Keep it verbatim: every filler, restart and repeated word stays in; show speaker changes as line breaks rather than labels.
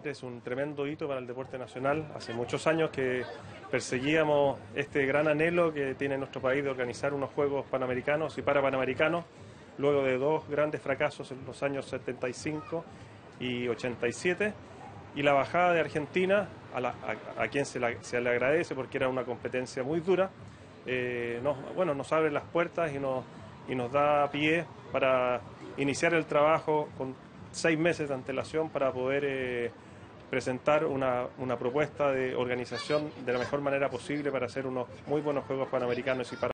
Realmente es un tremendo hito para el deporte nacional. Hace muchos años que perseguíamos este gran anhelo que tiene nuestro país de organizar unos Juegos Panamericanos y Parapanamericanos, luego de dos grandes fracasos en los años setenta y cinco y ochenta y siete, y la bajada de Argentina, a, la, a, a quien se, la, se le agradece porque era una competencia muy dura, eh, nos, bueno, nos abre las puertas y nos, y nos da pie para iniciar el trabajo con seis meses de antelación para poder eh, presentar una, una propuesta de organización de la mejor manera posible para hacer unos muy buenos Juegos Panamericanos y para